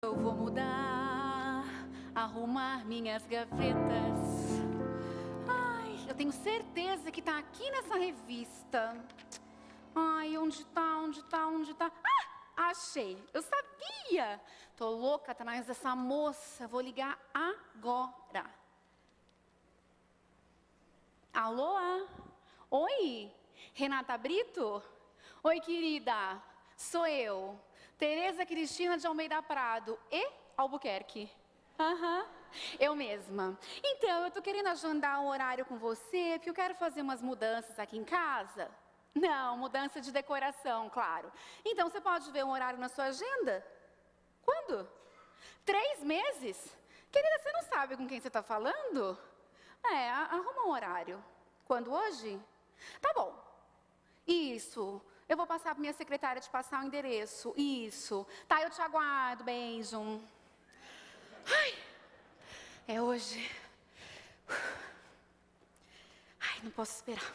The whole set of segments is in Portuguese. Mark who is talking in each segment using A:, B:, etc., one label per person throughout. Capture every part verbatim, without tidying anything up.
A: Eu vou mudar, arrumar minhas gavetas. Ai, eu tenho certeza que tá aqui nessa revista. Ai, onde tá, onde tá, onde tá? Ah, achei, eu sabia. Tô louca atrás dessa moça, vou ligar agora. Alô? Oi, Renata Brito? Oi, querida, sou eu, Tereza Cristina de Almeida Prado e Albuquerque. Aham, uhum, eu mesma. Então, eu tô querendo agendar um horário com você, porque eu quero fazer umas mudanças aqui em casa. Não, mudança de decoração, claro. Então, você pode ver um horário na sua agenda? Quando? Três meses? Querida, você não sabe com quem você está falando? É, arruma um horário. Quando hoje? Tá bom. Isso. Eu vou passar para minha secretária te passar o endereço. Isso. Tá, eu te aguardo. Beijo. Ai, é hoje. Ai, não posso esperar.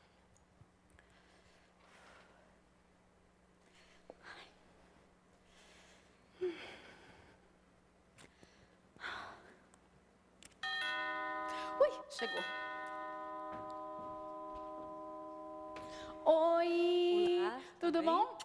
A: Ui, chegou. Oi,
B: Olá,
A: tudo
B: bem?
A: bom?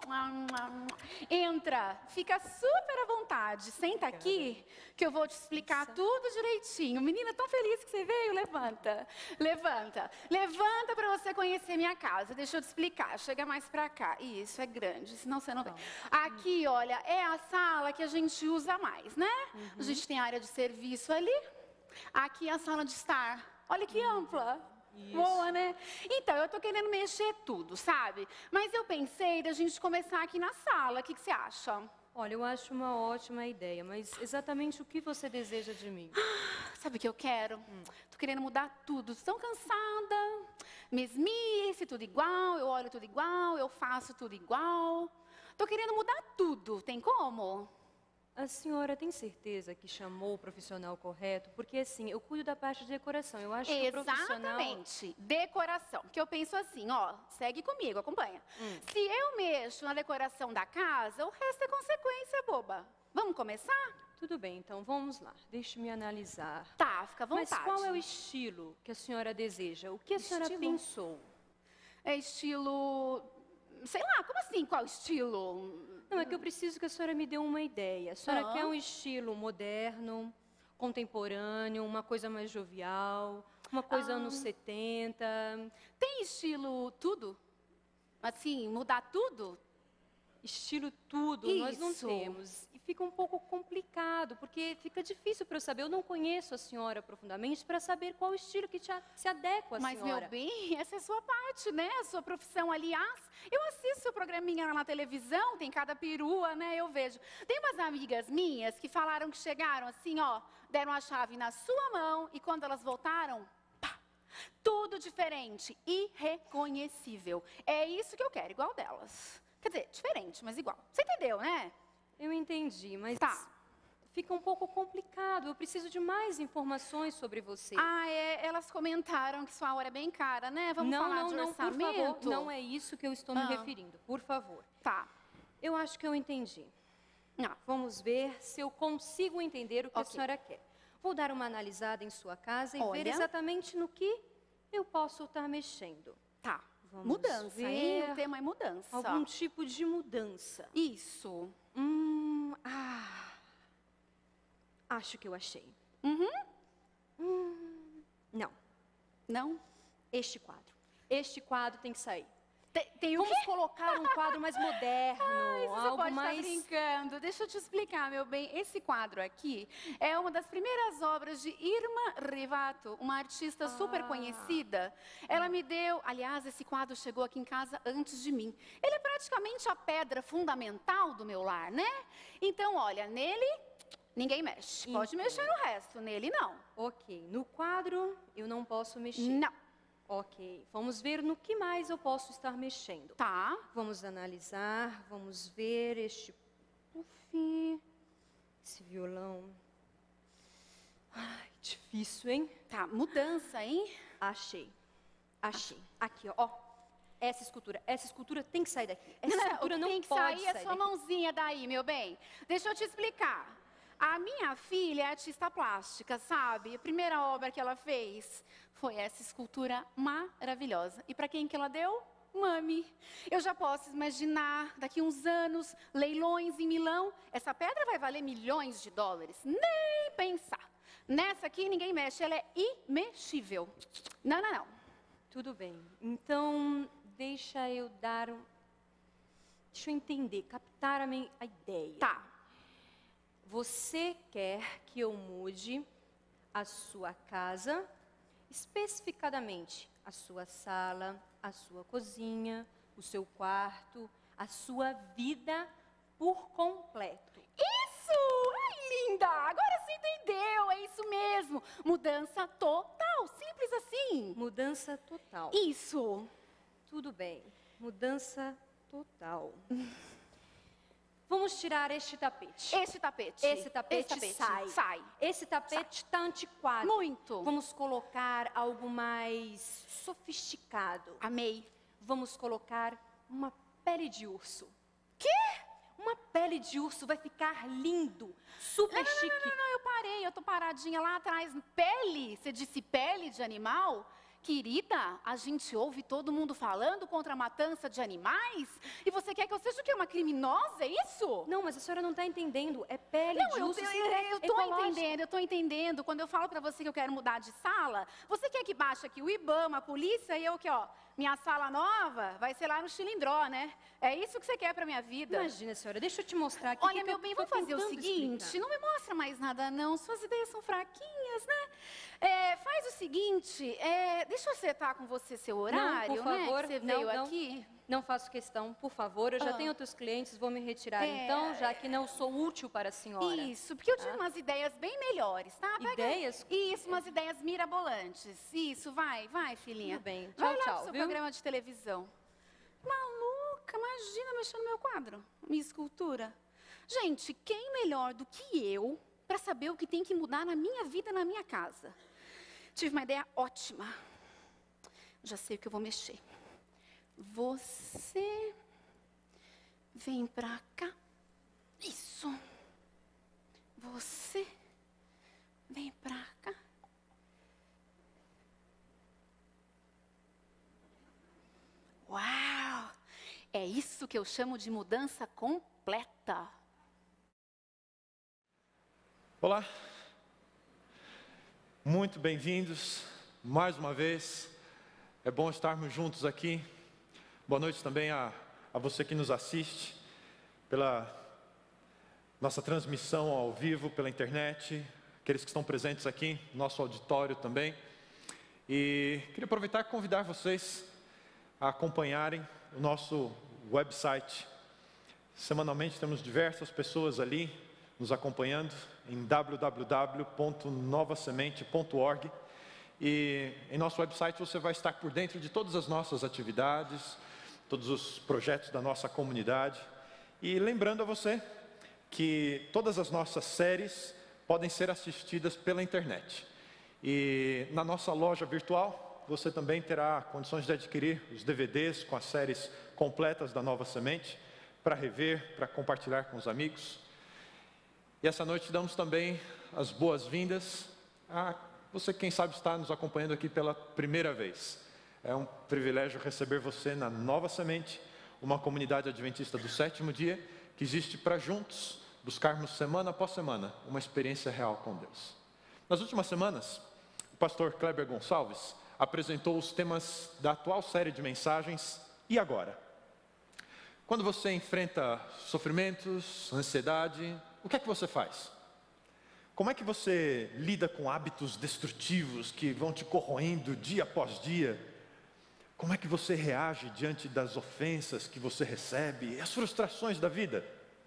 A: Entra, fica super à vontade. Senta aqui que eu vou te explicar
B: Nossa.
A: tudo direitinho. Menina, tão feliz que você veio. Levanta, levanta, levanta para você conhecer minha casa. Deixa eu te explicar. Chega mais para cá. Isso, é grande, senão você não vem. Aqui, olha, é a sala que a gente usa mais, né?
B: Uhum.
A: A gente tem área de serviço ali. Aqui é a sala de estar. Olha que
B: Uhum.
A: ampla.
B: Isso.
A: Boa, né? Então, eu tô querendo mexer tudo, sabe? Mas eu pensei da gente começar aqui na sala. O que, que você acha?
B: Olha, eu acho uma ótima ideia, mas exatamente o que você deseja de mim?
A: Sabe o que eu quero? Hum. Tô querendo mudar tudo. Estou cansada. Mesmice, tudo igual. Eu olho tudo igual. Eu faço tudo igual. Tô querendo mudar tudo. Tem como?
B: A senhora tem certeza que chamou o profissional correto? Porque, assim, eu cuido da parte de decoração. Eu acho que o profissional...
A: Exatamente. Decoração. Porque eu penso assim, ó, segue comigo, acompanha. Hum. Se eu mexo na decoração da casa, o resto é consequência, boba. Vamos começar?
B: Tudo bem, então vamos lá. Deixe-me analisar.
A: Tá, fica à vontade.
B: Mas qual é o estilo que a senhora deseja? O que a
A: estilo?
B: senhora pensou?
A: É estilo... Sei lá, como assim, qual estilo?
B: Não, é que eu preciso que a senhora me dê uma ideia. A senhora
A: ah.
B: quer um estilo moderno, contemporâneo, uma coisa mais jovial, uma coisa ah. anos setenta?
A: Tem estilo tudo? Assim, mudar tudo?
B: Estilo tudo,
A: Isso.
B: Nós não temos. E fica um pouco complicado, porque fica difícil para eu saber. Eu não conheço a senhora profundamente para saber qual estilo que te, se adequa à
A: Mas,
B: senhora.
A: Mas, meu bem, essa é a sua parte, né? A sua profissão, aliás. Eu assisto seu programinha na televisão, tem cada perua, né? Eu vejo. Tem umas amigas minhas que falaram que chegaram assim, ó, deram a chave na sua mão e quando elas voltaram, pá, tudo diferente, irreconhecível. É isso que eu quero, igual delas. Quer dizer, diferente, mas igual. Você entendeu, né?
B: Eu entendi, mas
A: tá.
B: fica um pouco complicado. Eu preciso de mais informações sobre você.
A: Ah, é, elas comentaram que sua hora é bem cara, né? Vamos
B: não,
A: falar
B: não,
A: de
B: não,
A: orçamento?
B: Por favor, não é isso que eu estou me
A: ah.
B: referindo. Por favor.
A: Tá.
B: Eu acho que eu entendi.
A: Ah.
B: Vamos ver se eu consigo entender o que okay. a senhora quer. Vou dar uma analisada em sua casa e
A: Olha.
B: ver exatamente no que eu posso estar mexendo.
A: Tá.
B: Vamos
A: mudança,
B: ver.
A: hein? O tema é mudança.
B: Algum tipo de mudança.
A: Isso.
B: Hum, ah, acho que eu achei.
A: Uhum.
B: Hum, não.
A: Não?
B: Este quadro. Este quadro tem que sair.
A: Tem, tem
B: Vamos
A: o quê?
B: colocar um quadro mais moderno,
A: Ai, você
B: algo
A: pode
B: mais...
A: estar brincando. Deixa eu te explicar, meu bem. Esse quadro aqui é uma das primeiras obras de Irma Rivato, uma artista ah. super conhecida. Ela me deu... Aliás, esse quadro chegou aqui em casa antes de mim. Ele é praticamente a pedra fundamental do meu lar, né? Então, olha, nele... Ninguém mexe. Pode então. mexer no resto, nele não.
B: Ok. No quadro, eu não posso mexer.
A: Não.
B: Ok, vamos ver no que mais eu posso estar mexendo.
A: Tá.
B: Vamos analisar, vamos ver este puff, esse violão. Ai, difícil, hein?
A: Tá, mudança, hein?
B: Achei, achei. Aqui, ó, ó, essa escultura, essa escultura tem que sair daqui. Essa
A: não,
B: escultura não
A: tem que
B: pode
A: sair, sair a sua
B: daqui.
A: mãozinha daí, meu bem. Deixa eu te explicar. A minha filha é artista plástica, sabe? A primeira obra que ela fez foi essa escultura maravilhosa. E para quem que ela deu? Mami. Eu já posso imaginar, daqui uns anos, leilões em Milão, essa pedra vai valer milhões de dólares. Nem pensar. Nessa aqui ninguém mexe, ela é imexível. Não, não, não.
B: Tudo bem. Então, deixa eu dar um... Deixa eu entender, captar a, minha, a ideia.
A: Tá.
B: Você quer que eu mude a sua casa, especificadamente a sua sala, a sua cozinha, o seu quarto, a sua vida por completo.
A: Isso! Ai, linda! Agora você entendeu, é isso mesmo. Mudança total, simples assim.
B: Mudança total.
A: Isso.
B: Tudo bem, mudança total. Vamos tirar este tapete.
A: Esse tapete.
B: Esse tapete,
A: Esse tapete
B: sai.
A: sai.
B: Esse tapete está antiquado.
A: Muito.
B: Vamos colocar algo mais sofisticado.
A: Amei.
B: Vamos colocar uma pele de urso.
A: Quê?
B: Uma pele de urso vai ficar lindo, super
A: Não, não,
B: chique.
A: não, não, não, eu parei, eu tô paradinha lá atrás. Pele? Você disse pele de animal? Querida, a gente ouve todo mundo falando contra a matança de animais? E você quer que eu seja o quê? Uma criminosa, é isso?
B: Não, mas a senhora não está entendendo. É pele
A: Não,
B: de
A: eu,
B: urso.
A: eu,
B: sim,
A: eu, eu tô
B: ecológico.
A: entendendo, eu tô entendendo. Quando eu falo pra você que eu quero mudar de sala, você quer que baixe aqui o IBAMA, a polícia, e eu que, ó, minha sala nova vai ser lá no Chilindró, né? É isso que você quer pra minha vida?
B: Imagina, senhora, deixa eu te mostrar aqui.
A: Olha,
B: que
A: meu
B: eu
A: bem,
B: tô
A: vamos fazer o
B: tentando
A: seguinte,
B: explicar.
A: não me mostra mais nada não, suas ideias são fraquinhas, né? É, faz o seguinte, é, deixa eu acertar com você seu horário,
B: não, por favor,
A: né? Que você
B: não,
A: veio
B: não,
A: aqui.
B: Não faço questão, por favor. Eu já
A: Ah.
B: tenho outros clientes, vou me retirar
A: É.
B: então, já que não sou útil para a senhora.
A: Isso, porque eu tive
B: Tá.
A: umas ideias bem melhores, tá? Pega-
B: Ideias?
A: Isso, umas ideias mirabolantes. Isso, vai, vai, filhinha.
B: Tudo bem.
A: Vai
B: Tchau,
A: lá
B: tchau,
A: pro seu
B: viu?
A: programa de televisão. Maluca, imagina mexendo no meu quadro, minha escultura. Gente, quem melhor do que eu para saber o que tem que mudar na minha vida, na minha casa? Tive uma ideia ótima. Já sei o que eu vou mexer. Você vem pra cá. Isso. Você vem pra cá. Uau! É isso que eu chamo de mudança completa.
C: Olá, muito bem-vindos mais uma vez. É bom estarmos juntos aqui. Boa noite também a, a você que nos assiste pela nossa transmissão ao vivo, pela internet, aqueles que estão presentes aqui, nosso auditório também. E queria aproveitar e convidar vocês a acompanharem o nosso website. Semanalmente temos diversas pessoas ali nos acompanhando em w w w ponto nova semente ponto org. E em nosso website você vai estar por dentro de todas as nossas atividades, todos os projetos da nossa comunidade. E lembrando a você que todas as nossas séries podem ser assistidas pela internet. E na nossa loja virtual você também terá condições de adquirir os D V Ds com as séries completas da Nova Semente, para rever, para compartilhar com os amigos. E essa noite damos também as boas-vindas a você, quem sabe está nos acompanhando aqui pela primeira vez. É um privilégio receber você na Nova Semente, uma comunidade adventista do sétimo dia, que existe para juntos buscarmos semana após semana uma experiência real com Deus. Nas últimas semanas, o pastor Kleber Gonçalves apresentou os temas da atual série de mensagens E Agora? Quando você enfrenta sofrimentos, ansiedade, o que é que você faz? Como é que você lida com hábitos destrutivos que vão te corroendo dia após dia? Como é que você reage diante das ofensas que você recebe e as frustrações da vida?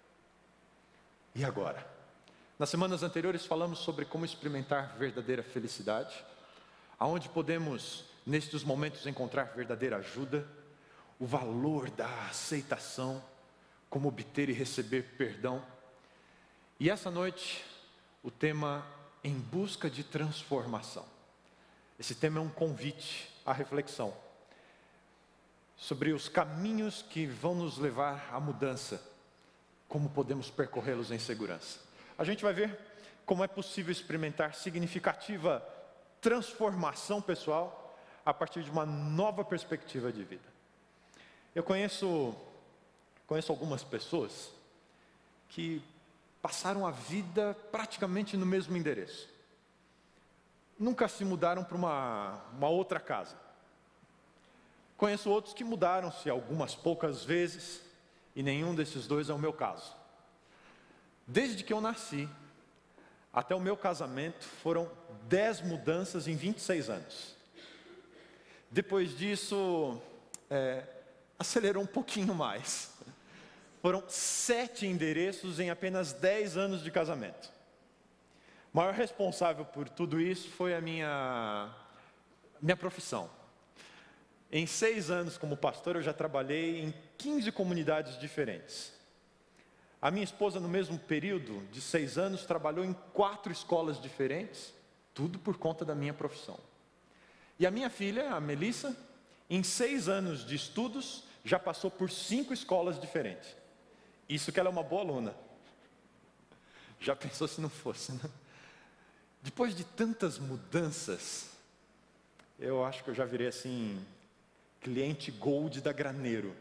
C: E agora? Nas semanas anteriores falamos sobre como experimentar verdadeira felicidade, aonde podemos, nestes momentos, encontrar verdadeira ajuda, o valor da aceitação, como obter e receber perdão. E essa noite, o tema em busca de transformação. Esse tema é um convite à reflexão sobre os caminhos que vão nos levar à mudança, como podemos percorrê-los em segurança. a gente vai ver como é possível experimentar significativa transformação pessoal a partir de uma nova perspectiva de vida. Eu conheço, conheço algumas pessoas que passaram a vida praticamente no mesmo endereço. Nunca se mudaram para uma, uma outra casa. Conheço outros que mudaram-se algumas poucas vezes, e nenhum desses dois é o meu caso. Desde que eu nasci até o meu casamento, foram dez mudanças em vinte e seis anos. Depois disso, é, acelerou um pouquinho mais. Foram sete endereços em apenas dez anos de casamento. O maior responsável por tudo isso foi a minha, minha profissão. Em seis anos como pastor, eu já trabalhei em quinze comunidades diferentes. A minha esposa, no mesmo período de seis anos, trabalhou em quatro escolas diferentes, tudo por conta da minha profissão. E a minha filha, a Melissa, em seis anos de estudos, já passou por cinco escolas diferentes. Isso que ela é uma boa aluna. Já pensou se não fosse, né? Depois de tantas mudanças, eu acho que eu já virei assim, cliente gold da Graneiro.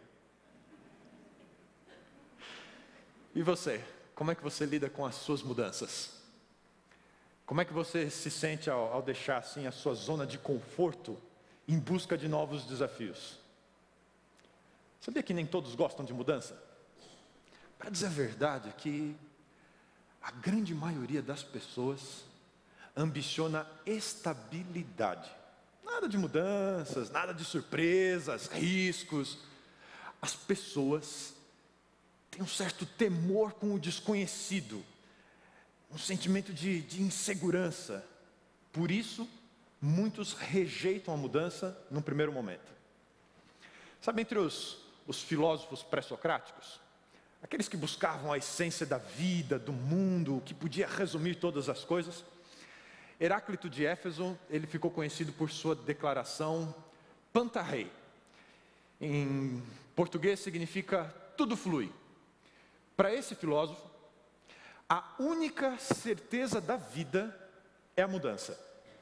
C: E você? Como é que você lida com as suas mudanças? Como é que você se sente ao, ao deixar assim a sua zona de conforto em busca de novos desafios? Sabia que nem todos gostam de mudança? Para dizer a verdade, é que a grande maioria das pessoas ambiciona estabilidade. Nada de mudanças, nada de surpresas, riscos. As pessoas têm um certo temor com o desconhecido, um sentimento de, de insegurança. Por isso, muitos rejeitam a mudança no primeiro momento. Sabe, entre os, os filósofos pré-socráticos, aqueles que buscavam a essência da vida, do mundo, o que podia resumir todas as coisas, Heráclito de Éfeso, ele ficou conhecido por sua declaração Pantarrei. Em português significa tudo flui. Para esse filósofo, a única certeza da vida é a mudança.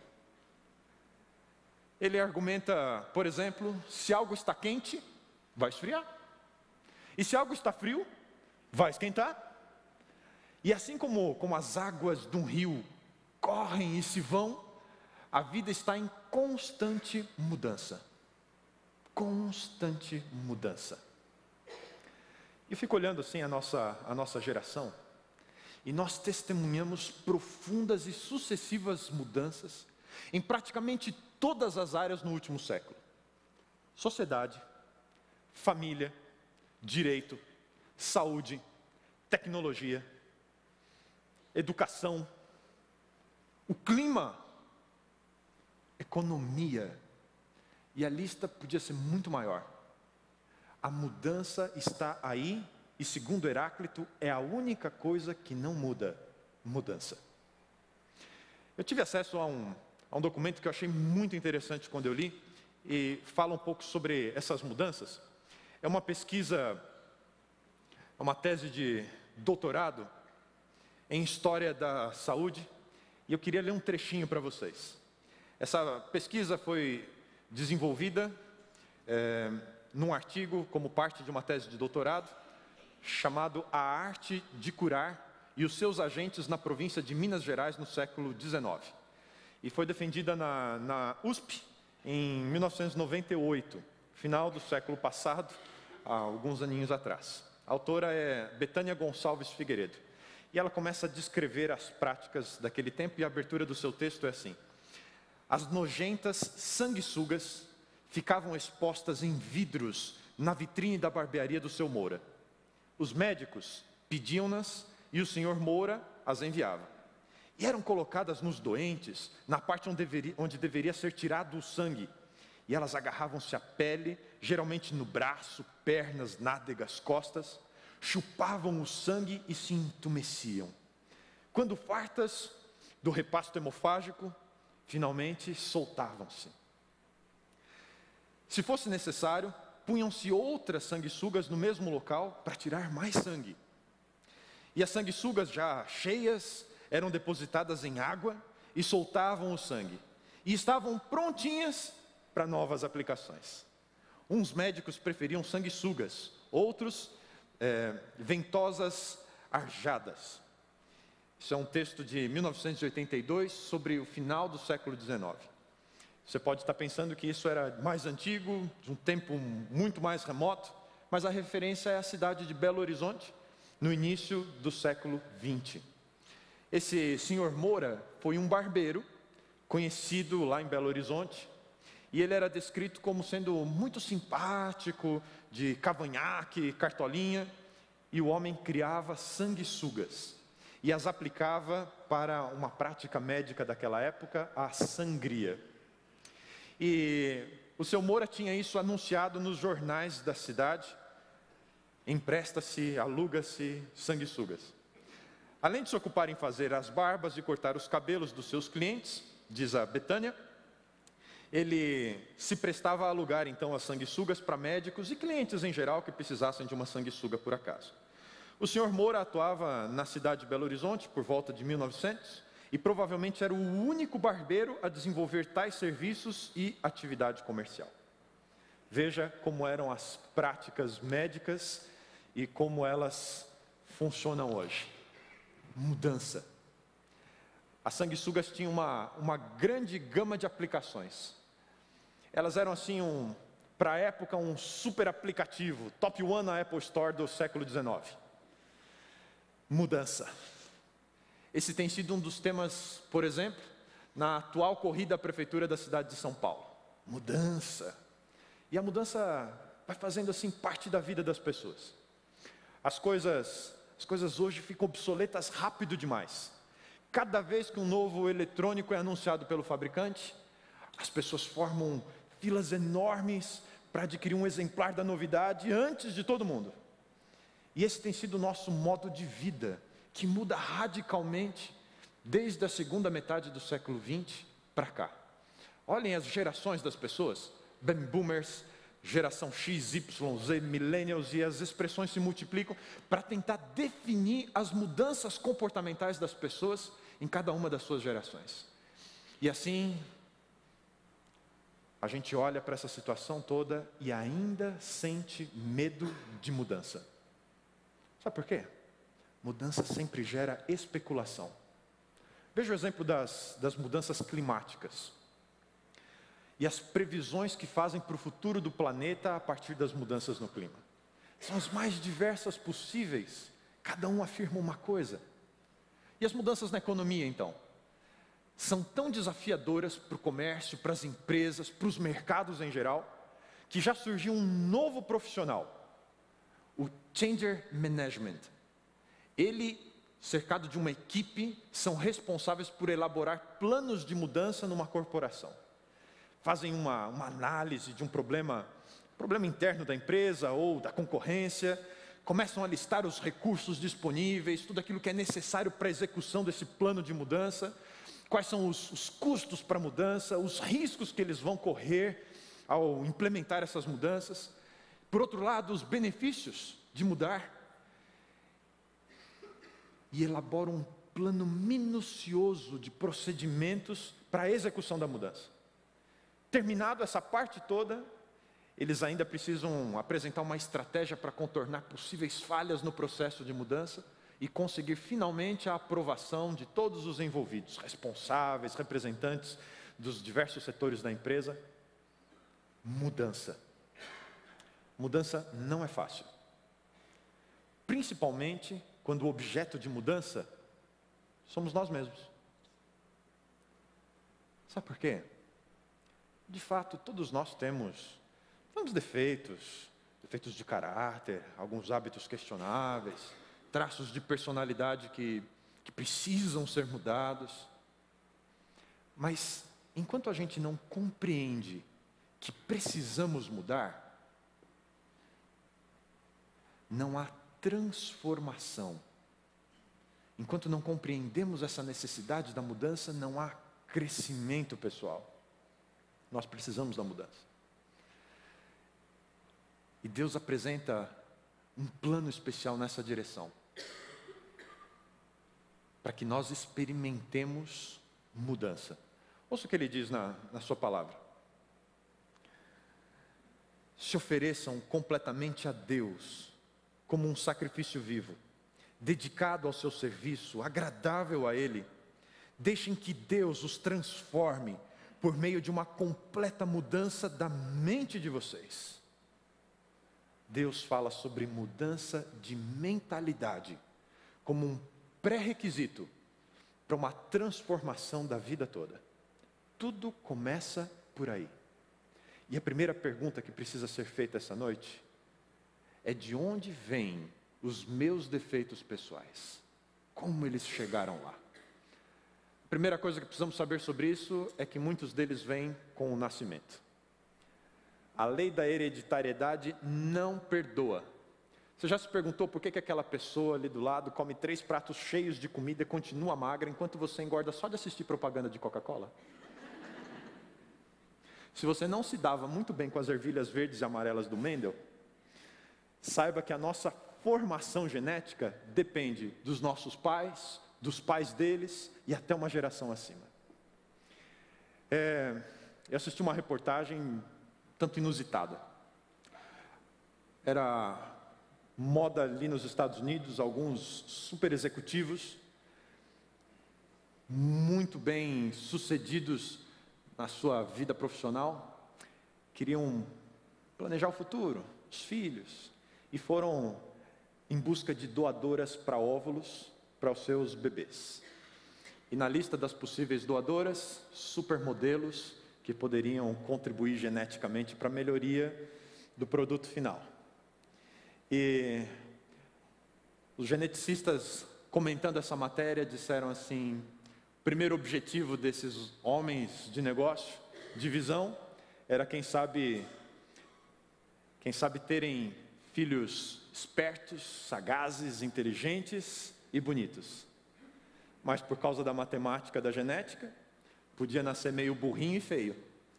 C: Ele argumenta, por exemplo, se algo está quente, vai esfriar. E se algo está frio, vai esquentar. E assim como, como as águas de um rio correm e se vão, a vida está em constante mudança. Constante mudança. Eu fico olhando assim a nossa, a nossa geração, e nós testemunhamos profundas e sucessivas mudanças em praticamente todas as áreas no último século. Sociedade, família, direito, saúde, tecnologia, educação, o clima, economia, e a lista podia ser muito maior. A mudança está aí, e segundo Heráclito, é a única coisa que não muda, mudança. Eu tive acesso a um, a um documento que eu achei muito interessante quando eu li, e fala um pouco sobre essas mudanças. É uma pesquisa, é uma tese de doutorado em História da Saúde, e eu queria ler um trechinho para vocês. Essa pesquisa foi desenvolvida é, num artigo como parte de uma tese de doutorado, chamado A Arte de Curar e os seus agentes na província de Minas Gerais no século dezenove. E foi defendida na, na U S P em mil novecentos e noventa e oito, final do século passado, há alguns aninhos atrás. A autora é Betânia Gonçalves Figueiredo. E ela começa a descrever as práticas daquele tempo, e a abertura do seu texto é assim: as nojentas sanguessugas ficavam expostas em vidros na vitrine da barbearia do seu Moura. Os médicos pediam-nas e o senhor Moura as enviava. E eram colocadas nos doentes, na parte onde deveria, onde deveria ser tirado o sangue. E elas agarravam-se à pele, geralmente no braço, pernas, nádegas, costas, chupavam o sangue e se entumeciam. Quando fartas do repasto hemofágico, finalmente soltavam-se. Se fosse necessário, punham-se outras sanguessugas no mesmo local para tirar mais sangue. E as sanguessugas já cheias eram depositadas em água e soltavam o sangue. E estavam prontinhas para novas aplicações. Uns médicos preferiam sanguessugas, outros é, ventosas arjadas. Isso é um texto de mil novecentos e oitenta e dois, sobre o final do século dezenove. Você pode estar pensando que isso era mais antigo, de um tempo muito mais remoto, mas a referência é a cidade de Belo Horizonte, no início do século vinte. Esse senhor Moura foi um barbeiro, conhecido lá em Belo Horizonte, e ele era descrito como sendo muito simpático, de cavanhaque, cartolinha, e o homem criava sanguessugas, e as aplicava para uma prática médica daquela época, a sangria. E o seu Moura tinha isso anunciado nos jornais da cidade: empresta-se, aluga-se sanguessugas. Além de se ocupar em fazer as barbas e cortar os cabelos dos seus clientes, diz a Betânia, ele se prestava a alugar então as sanguessugas para médicos e clientes em geral que precisassem de uma sanguessuga por acaso. O senhor Moura atuava na cidade de Belo Horizonte por volta de mil e novecentos e provavelmente era o único barbeiro a desenvolver tais serviços e atividade comercial. Veja como eram as práticas médicas e como elas funcionam hoje. Mudança. As sanguessugas tinham uma, uma grande gama de aplicações. Elas eram assim, um, para a época, um super aplicativo, top one na Apple Store do século dezenove. Mudança. Esse tem sido um dos temas, por exemplo, na atual corrida à prefeitura da cidade de São Paulo. Mudança. E a mudança vai fazendo assim parte da vida das pessoas. As coisas, as coisas hoje ficam obsoletas rápido demais. Cada vez que um novo eletrônico é anunciado pelo fabricante, as pessoas formam filas enormes para adquirir um exemplar da novidade antes de todo mundo. E esse tem sido o nosso modo de vida, que muda radicalmente desde a segunda metade do século vinte para cá. Olhem as gerações das pessoas, baby boomers, geração X, Y, Z, millennials, e as expressões se multiplicam para tentar definir as mudanças comportamentais das pessoas em cada uma das suas gerações. E assim, a gente olha para essa situação toda e ainda sente medo de mudança. Sabe por quê? Mudança sempre gera especulação. Veja o exemplo das, das mudanças climáticas e as previsões que fazem para o futuro do planeta a partir das mudanças no clima. São as mais diversas possíveis, cada um afirma uma coisa. E as mudanças na economia, então? São tão desafiadoras para o comércio, para as empresas, para os mercados em geral, que já surgiu um novo profissional, o Changer Management. Ele, cercado de uma equipe, são responsáveis por elaborar planos de mudança numa corporação. Fazem uma, uma análise de um problema, problema interno da empresa ou da concorrência, começam a listar os recursos disponíveis, tudo aquilo que é necessário para a execução desse plano de mudança, quais são os, os custos para a mudança, os riscos que eles vão correr ao implementar essas mudanças. Por outro lado, os benefícios de mudar. E elaboram um plano minucioso de procedimentos para a execução da mudança. Terminado essa parte toda, eles ainda precisam apresentar uma estratégia para contornar possíveis falhas no processo de mudança e conseguir finalmente a aprovação de todos os envolvidos, responsáveis, representantes dos diversos setores da empresa. Mudança. Mudança não é fácil. Principalmente quando o objeto de mudança somos nós mesmos. Sabe por quê? De fato, todos nós temos, temos defeitos, defeitos de caráter, alguns hábitos questionáveis, traços de personalidade que, que precisam ser mudados. Mas, enquanto a gente não compreende que precisamos mudar, não há transformação. Enquanto não compreendemos essa necessidade da mudança, não há crescimento pessoal. Nós precisamos da mudança. E Deus apresenta um plano especial nessa direção. para que nós experimentemos mudança. Ouça o que ele diz na, na sua palavra. Se ofereçam completamente a Deus, como um sacrifício vivo, dedicado ao seu serviço, agradável a Ele. Deixem que Deus os transforme por meio de uma completa mudança da mente de vocês. Deus fala sobre mudança de mentalidade como um pré-requisito para uma transformação da vida toda. Tudo começa por aí. E a primeira pergunta que precisa ser feita essa noite é: de onde vêm os meus defeitos pessoais? Como eles chegaram lá? A primeira coisa que precisamos saber sobre isso é que muitos deles vêm com o nascimento. A lei da hereditariedade não perdoa. Você já se perguntou por que que aquela pessoa ali do lado come três pratos cheios de comida e continua magra, enquanto você engorda só de assistir propaganda de Coca-Cola? Se você não se dava muito bem com as ervilhas verdes e amarelas do Mendel, saiba que a nossa formação genética depende dos nossos pais, dos pais deles e até uma geração acima. É, eu assisti uma reportagem tanto inusitada. Era moda ali nos Estados Unidos, alguns super executivos, muito bem sucedidos na sua vida profissional, queriam planejar o futuro, os filhos, e foram em busca de doadoras para óvulos para os seus bebês. E na lista das possíveis doadoras, supermodelos que poderiam contribuir geneticamente para a melhoria do produto final. E os geneticistas, comentando essa matéria, disseram assim: o primeiro objetivo desses homens de negócio, de visão, era quem sabe, quem sabe terem filhos espertos, sagazes, inteligentes e bonitos. Mas por causa da matemática da genética, podia nascer meio burrinho e feio.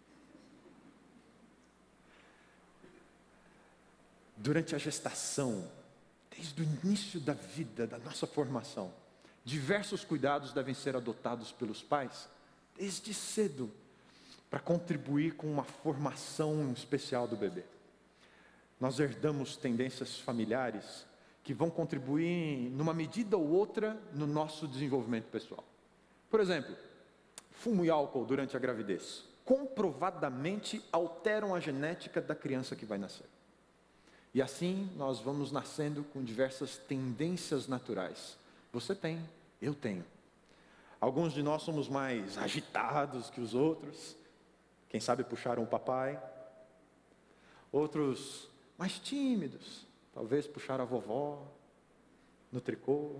C: Durante a gestação, desde o início da vida, da nossa formação, diversos cuidados devem ser adotados pelos pais, desde cedo, para contribuir com uma formação especial do bebê. Nós herdamos tendências familiares que vão contribuir, numa medida ou outra, no nosso desenvolvimento pessoal. Por exemplo, fumo e álcool durante a gravidez comprovadamente alteram a genética da criança que vai nascer. E assim nós vamos nascendo com diversas tendências naturais. Você tem, eu tenho. Alguns de nós somos mais agitados que os outros. Quem sabe puxaram o papai. Outros mais tímidos. Talvez puxaram a vovó no tricô.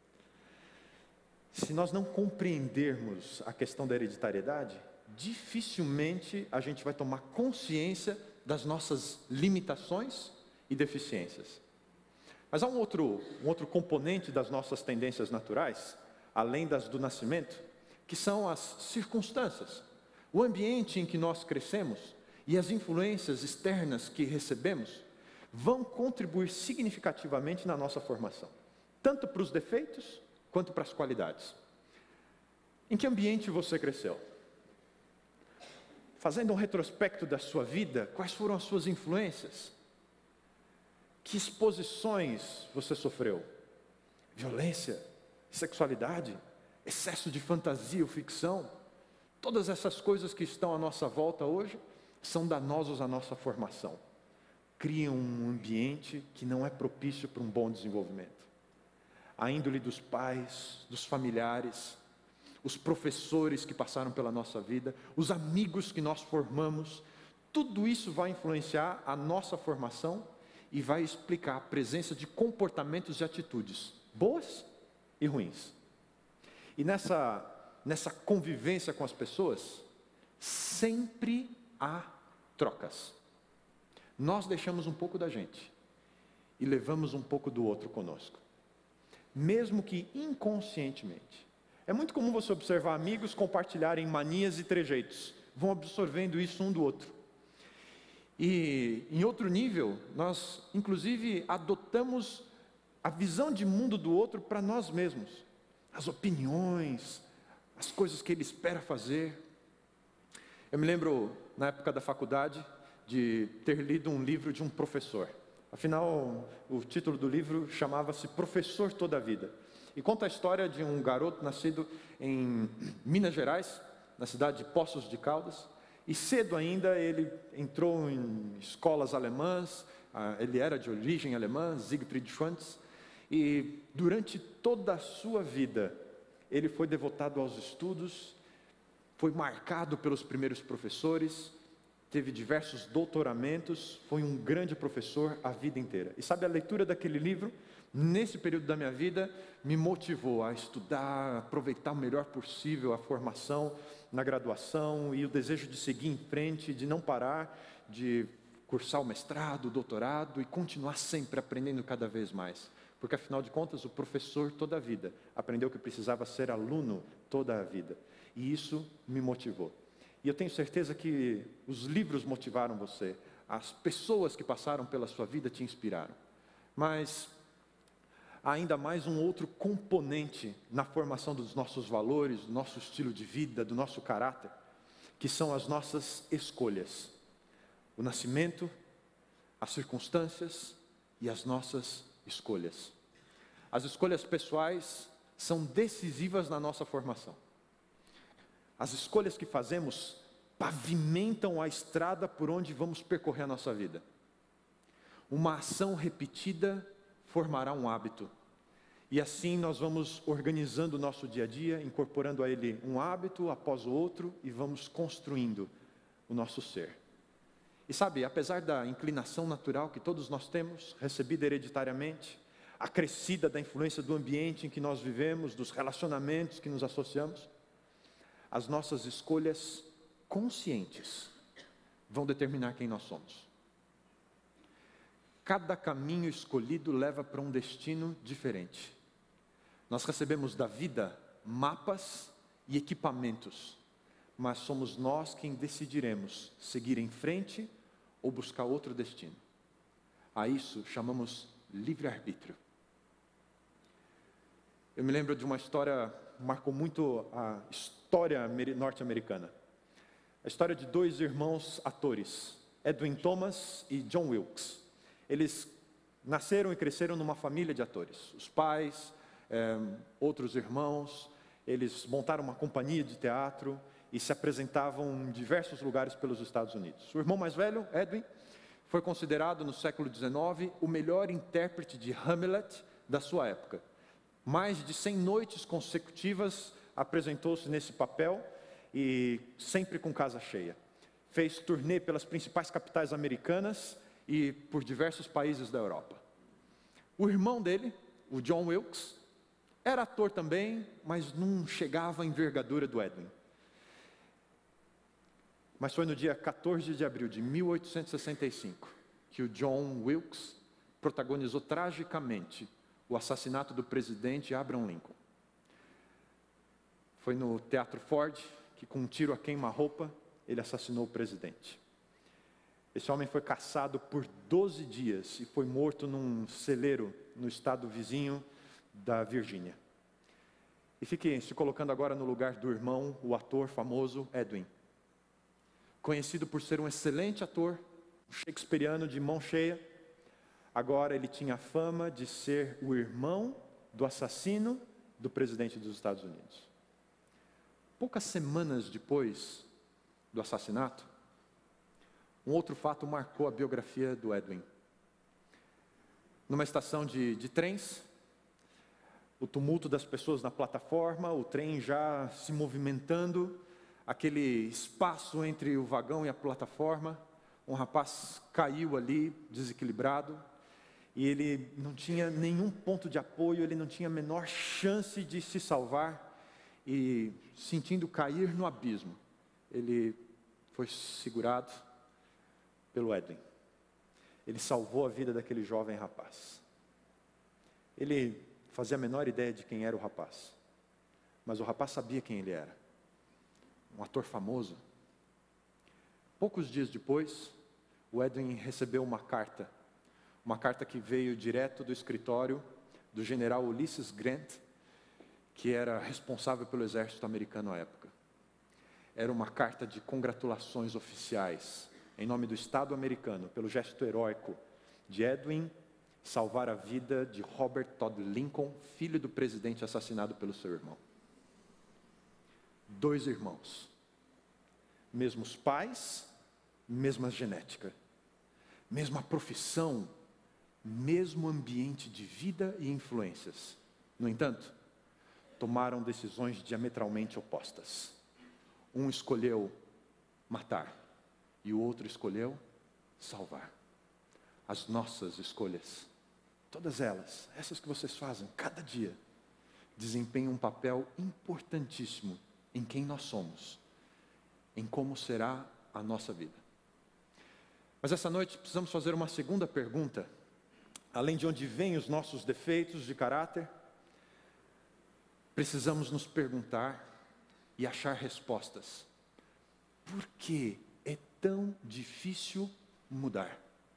C: Se nós não compreendermos a questão da hereditariedade, dificilmente a gente vai tomar consciência das nossas limitações e deficiências. Mas há um outro, um outro componente das nossas tendências naturais, além das do nascimento, que são as circunstâncias, o ambiente em que nós crescemos e as influências externas que recebemos vão contribuir significativamente na nossa formação, tanto para os defeitos quanto para as qualidades. Em que ambiente você cresceu? Fazendo um retrospecto da sua vida, quais foram as suas influências? Que exposições você sofreu? Violência, sexualidade, excesso de fantasia ou ficção? Todas essas coisas que estão à nossa volta hoje são danosos à nossa formação. Criam um ambiente que não é propício para um bom desenvolvimento. A índole dos pais, dos familiares, os professores que passaram pela nossa vida, os amigos que nós formamos, tudo isso vai influenciar a nossa formação e vai explicar a presença de comportamentos e atitudes boas e ruins. E nessa, nessa convivência com as pessoas, sempre há trocas. Nós deixamos um pouco da gente e levamos um pouco do outro conosco, mesmo que inconscientemente. É muito comum você observar amigos compartilharem manias e trejeitos, vão absorvendo isso um do outro. E em outro nível, nós inclusive adotamos a visão de mundo do outro para nós mesmos. as opiniões, as coisas que ele espera fazer. Eu me lembro, na época da faculdade, de ter lido um livro de um professor. Afinal, o título do livro chamava-se Professor Toda a Vida. E conta a história de um garoto nascido em Minas Gerais, na cidade de Poços de Caldas. E cedo ainda ele entrou em escolas alemãs, ele era de origem alemã, Siegfried Schwantz. E durante toda a sua vida, ele foi devotado aos estudos, foi marcado pelos primeiros professores, teve diversos doutoramentos, foi um grande professor a vida inteira. E sabe, a leitura daquele livro, nesse período da minha vida, me motivou a estudar, a aproveitar o melhor possível a formação na graduação e o desejo de seguir em frente, de não parar, de cursar o mestrado, o doutorado e continuar sempre aprendendo cada vez mais. Porque, afinal de contas, o professor toda a vida aprendeu que precisava ser aluno toda a vida. E isso me motivou. E eu tenho certeza que os livros motivaram você. As pessoas que passaram pela sua vida te inspiraram. Mas há ainda mais um outro componente na formação dos nossos valores, do nosso estilo de vida, do nosso caráter, que são as nossas escolhas. O nascimento, as circunstâncias e as nossas escolhas. As escolhas pessoais são decisivas na nossa formação. As escolhas que fazemos pavimentam a estrada por onde vamos percorrer a nossa vida. Uma ação repetida formará um hábito. E assim nós vamos organizando o nosso dia a dia, incorporando a ele um hábito após o outro e vamos construindo o nosso ser. E sabe, apesar da inclinação natural que todos nós temos, recebida hereditariamente, acrescida da influência do ambiente em que nós vivemos, dos relacionamentos que nos associamos, as nossas escolhas conscientes vão determinar quem nós somos. Cada caminho escolhido leva para um destino diferente. Nós recebemos da vida mapas e equipamentos, mas somos nós quem decidiremos seguir em frente ou buscar outro destino. A isso chamamos livre-arbítrio. Eu me lembro de uma história, marcou muito a história norte-americana. A história de dois irmãos atores, Edwin Thomas e John Wilkes. Eles nasceram e cresceram numa família de atores. Os pais, é, outros irmãos, eles montaram uma companhia de teatro e se apresentavam em diversos lugares pelos Estados Unidos. O irmão mais velho, Edwin, foi considerado no século dezenove o melhor intérprete de Hamlet da sua época. Mais de cem noites consecutivas apresentou-se nesse papel e sempre com casa cheia. Fez turnê pelas principais capitais americanas e por diversos países da Europa. O irmão dele, o John Wilkes, era ator também, mas não chegava à envergadura do Edwin. Mas foi no dia quatorze de abril de mil oitocentos e sessenta e cinco que o John Wilkes protagonizou tragicamente o assassinato do presidente Abraham Lincoln. Foi no Teatro Ford que, com um tiro a queima-roupa, ele assassinou o presidente. Esse homem foi caçado por doze dias e foi morto num celeiro no estado vizinho da Virgínia. E fique se colocando agora no lugar do irmão, o ator famoso Edwin. Conhecido por ser um excelente ator, um shakespeariano de mão cheia, agora ele tinha a fama de ser o irmão do assassino do presidente dos Estados Unidos. Poucas semanas depois do assassinato, um outro fato marcou a biografia do Edwin. Numa estação de, de trens, o tumulto das pessoas na plataforma, o trem já se movimentando, aquele espaço entre o vagão e a plataforma, um rapaz caiu ali, desequilibrado, e ele não tinha nenhum ponto de apoio, ele não tinha a menor chance de se salvar, e sentindo cair no abismo, ele foi segurado pelo Edwin. Ele salvou a vida daquele jovem rapaz. Ele fazia a menor ideia de quem era o rapaz, mas o rapaz sabia quem ele era. Um ator famoso. Poucos dias depois, o Edwin recebeu uma carta, uma carta que veio direto do escritório do general Ulysses Grant, que era responsável pelo exército americano à época. Era uma carta de congratulações oficiais, em nome do Estado americano, pelo gesto heróico de Edwin salvar a vida de Robert Todd Lincoln, filho do presidente assassinado pelo seu irmão. Dois irmãos, mesmos pais, mesma genética, mesma profissão, mesmo ambiente de vida e influências. No entanto, tomaram decisões diametralmente opostas. Um escolheu matar e o outro escolheu salvar. As nossas escolhas, todas elas, essas que vocês fazem cada dia, desempenham um papel importantíssimo em quem nós somos, em como será a nossa vida. Mas essa noite precisamos fazer uma segunda pergunta, além de onde vêm os nossos defeitos de caráter, precisamos nos perguntar e achar respostas. Por que é tão difícil mudar?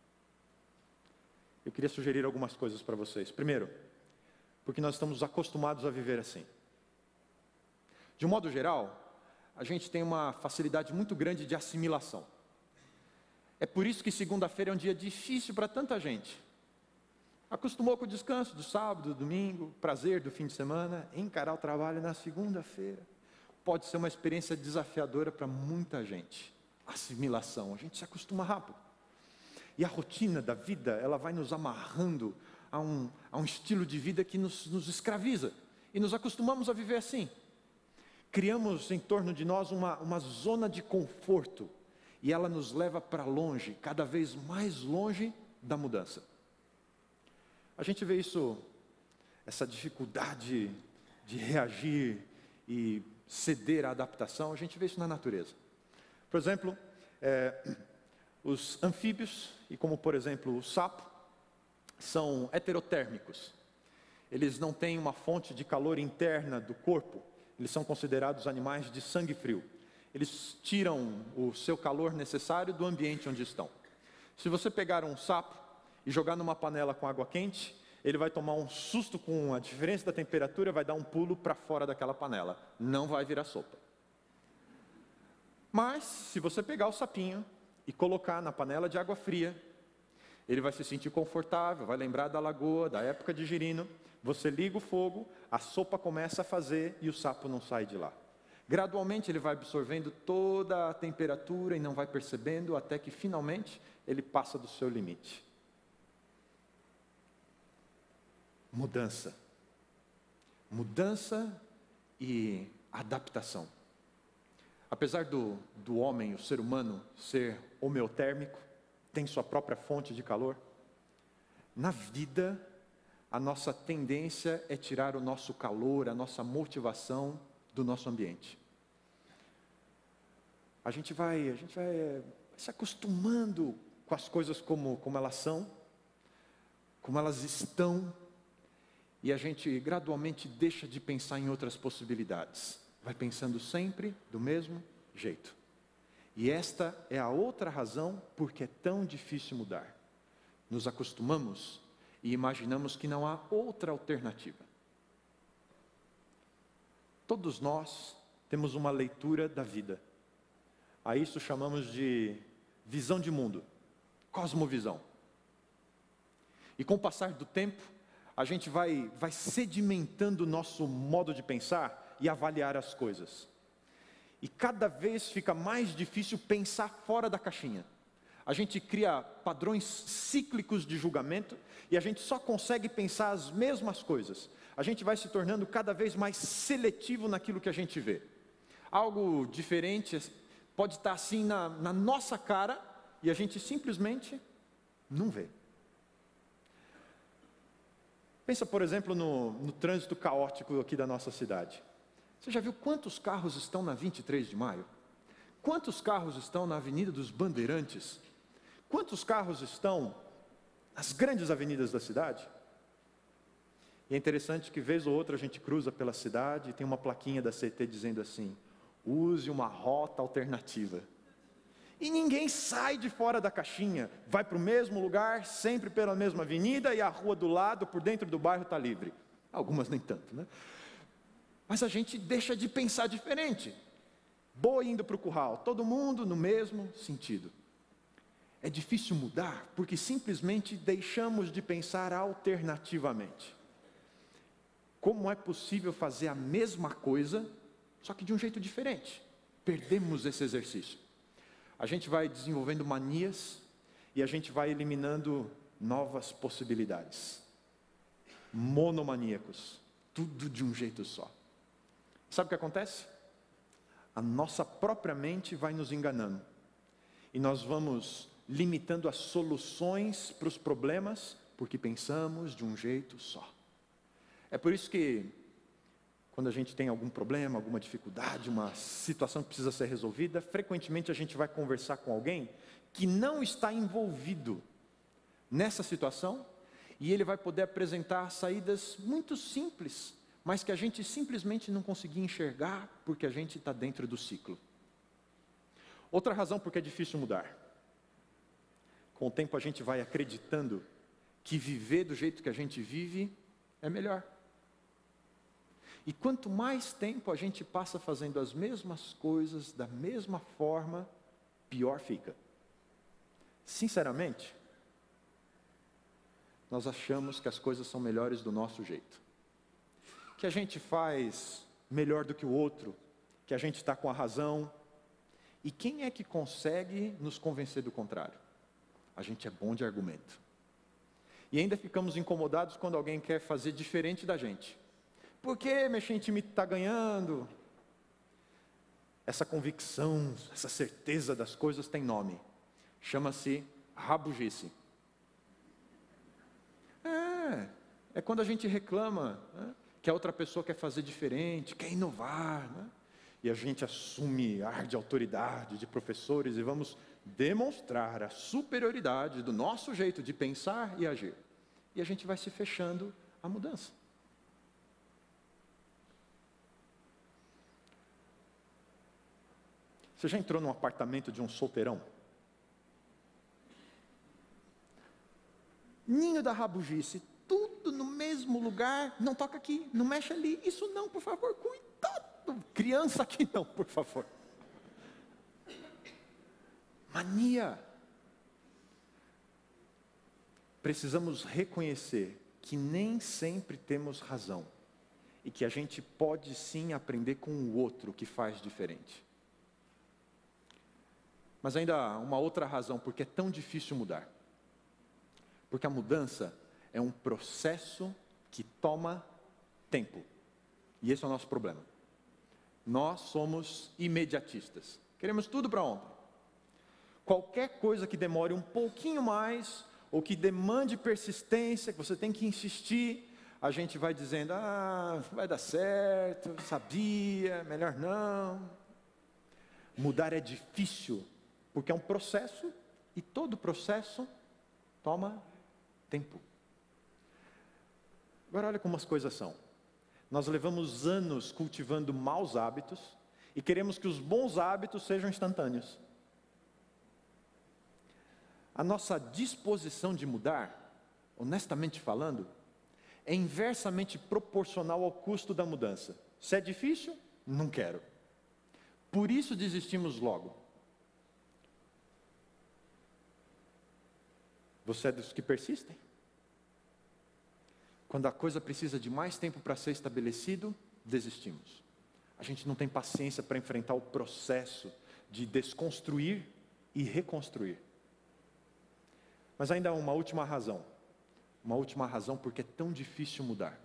C: Eu queria sugerir algumas coisas para vocês. Primeiro, porque nós estamos acostumados a viver assim. De um modo geral, a gente tem uma facilidade muito grande de assimilação. É por isso que segunda-feira é um dia difícil para tanta gente. Acostumou com o descanso do sábado, do domingo, prazer do fim de semana, encarar o trabalho na segunda-feira. Pode ser uma experiência desafiadora para muita gente. Assimilação, a gente se acostuma rápido. E a rotina da vida, ela vai nos amarrando a um, a um estilo de vida que nos, nos escraviza. E nos acostumamos a viver assim. Criamos em torno de nós uma, uma zona de conforto. E ela nos leva para longe, cada vez mais longe da mudança. A gente vê isso, essa dificuldade de reagir e ceder à adaptação, a gente vê isso na natureza. Por exemplo, é, os anfíbios, e como por exemplo o sapo, são heterotérmicos. Eles não têm uma fonte de calor interna do corpo, eles são considerados animais de sangue frio. Eles tiram o seu calor necessário do ambiente onde estão. Se você pegar um sapo e jogar numa panela com água quente, ele vai tomar um susto com a diferença da temperatura, vai dar um pulo para fora daquela panela. Não vai virar sopa. Mas, se você pegar o sapinho e colocar na panela de água fria, ele vai se sentir confortável, vai lembrar da lagoa, da época de girino. Você liga o fogo, a sopa começa a fazer e o sapo não sai de lá. Gradualmente ele vai absorvendo toda a temperatura e não vai percebendo, até que finalmente ele passa do seu limite. Mudança. Mudança e adaptação. Apesar do, do homem, o ser humano, ser homeotérmico, tem sua própria fonte de calor, na vida, a nossa tendência é tirar o nosso calor, a nossa motivação do nosso ambiente. A gente vai, a gente vai se acostumando com as coisas como, como elas são, como elas estão, e a gente gradualmente deixa de pensar em outras possibilidades. Vai pensando sempre do mesmo jeito. E esta é a outra razão porque é tão difícil mudar. Nos acostumamos e imaginamos que não há outra alternativa. Todos nós temos uma leitura da vida. A isso chamamos de visão de mundo, cosmovisão. E com o passar do tempo, a gente vai, vai sedimentando o nosso modo de pensar e avaliar as coisas. E cada vez fica mais difícil pensar fora da caixinha. A gente cria padrões cíclicos de julgamento e a gente só consegue pensar as mesmas coisas. A gente vai se tornando cada vez mais seletivo naquilo que a gente vê. Algo diferente pode estar assim na, na nossa cara e a gente simplesmente não vê. Pensa, por exemplo, no, no trânsito caótico aqui da nossa cidade. Você já viu quantos carros estão na vinte e três de maio? Quantos carros estão na Avenida dos Bandeirantes? Quantos carros estão nas grandes avenidas da cidade? E é interessante que vez ou outra a gente cruza pela cidade e tem uma plaquinha da C T dizendo assim: use uma rota alternativa. E ninguém sai de fora da caixinha, vai para o mesmo lugar, sempre pela mesma avenida, e a rua do lado, por dentro do bairro, está livre. Algumas nem tanto, né? mas a gente deixa de pensar diferente. Boi indo para o curral, todo mundo no mesmo sentido. É difícil mudar porque simplesmente deixamos de pensar alternativamente. Como é possível fazer a mesma coisa, só que de um jeito diferente? Perdemos esse exercício. A gente vai desenvolvendo manias e a gente vai eliminando novas possibilidades. Monomaníacos, tudo de um jeito só. Sabe o que acontece? A nossa própria mente vai nos enganando. E nós vamos limitando as soluções para os problemas, porque pensamos de um jeito só. É por isso que, quando a gente tem algum problema, alguma dificuldade, uma situação que precisa ser resolvida, frequentemente a gente vai conversar com alguém que não está envolvido nessa situação, e ele vai poder apresentar saídas muito simples, mas que a gente simplesmente não conseguia enxergar, porque a gente está dentro do ciclo. Outra razão porque é difícil mudar. Com o tempo a gente vai acreditando que viver do jeito que a gente vive é melhor. E quanto mais tempo a gente passa fazendo as mesmas coisas, da mesma forma, pior fica. Sinceramente, nós achamos que as coisas são melhores do nosso jeito. Que a gente faz melhor do que o outro, que a gente está com a razão. E quem é que consegue nos convencer do contrário? A gente é bom de argumento. E ainda ficamos incomodados quando alguém quer fazer diferente da gente. Por que meu time está ganhando? Essa convicção, essa certeza das coisas tem nome. Chama-se rabugice. É, é quando a gente reclama, né, que a outra pessoa quer fazer diferente, quer inovar, né? E a gente assume ar de autoridade, de professores, e vamos demonstrar a superioridade do nosso jeito de pensar e agir. E a gente vai se fechando à mudança. Você já entrou num apartamento de um solteirão? Ninho da rabugice, tudo no mesmo lugar, não toca aqui, não mexe ali, isso não, por favor, cuidado. Criança aqui não, por favor. Mania. Precisamos reconhecer que nem sempre temos razão e que a gente pode sim aprender com o outro que faz diferente. Mas ainda há uma outra razão porque é tão difícil mudar. Porque a mudança é um processo que toma tempo. E esse é o nosso problema. Nós somos imediatistas. Queremos tudo para ontem. Qualquer coisa que demore um pouquinho mais, ou que demande persistência, que você tem que insistir, a gente vai dizendo, ah, vai dar certo, sabia, melhor não. Mudar é difícil, porque é um processo, e todo processo toma tempo. Agora olha como as coisas são. Nós levamos anos cultivando maus hábitos e queremos que os bons hábitos sejam instantâneos. A nossa disposição de mudar, honestamente falando, é inversamente proporcional ao custo da mudança. Se é difícil, não quero. Por isso desistimos logo. Você é dos que persistem? Quando a coisa precisa de mais tempo para ser estabelecido, desistimos. A gente não tem paciência para enfrentar o processo de desconstruir e reconstruir. Mas ainda há uma última razão. Uma última razão porque é tão difícil mudar.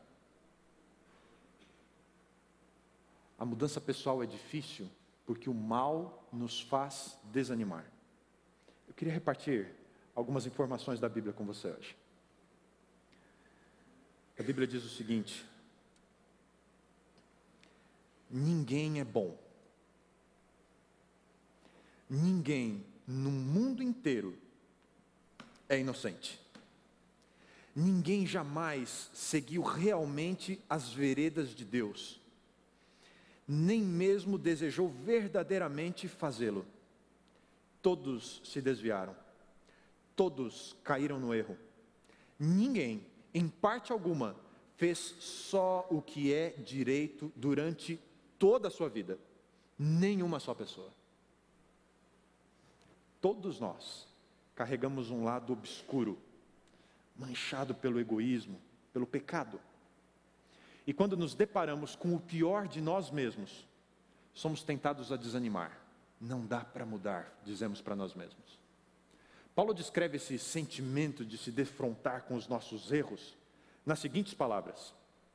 C: A mudança pessoal é difícil porque o mal nos faz desanimar. Eu queria repartir algumas informações da Bíblia com você hoje. A Bíblia diz o seguinte: ninguém é bom. Ninguém no mundo inteiro é inocente. Ninguém jamais seguiu realmente as veredas de Deus. Nem mesmo desejou verdadeiramente fazê-lo. Todos se desviaram. Todos caíram no erro. Ninguém, em parte alguma, fez só o que é direito durante toda a sua vida. Nenhuma só pessoa. Todos nós carregamos um lado obscuro, manchado pelo egoísmo, pelo pecado. E quando nos deparamos com o pior de nós mesmos, somos tentados a desanimar. Não dá para mudar, dizemos para nós mesmos. Paulo descreve esse sentimento de se defrontar com os nossos erros nas seguintes palavras: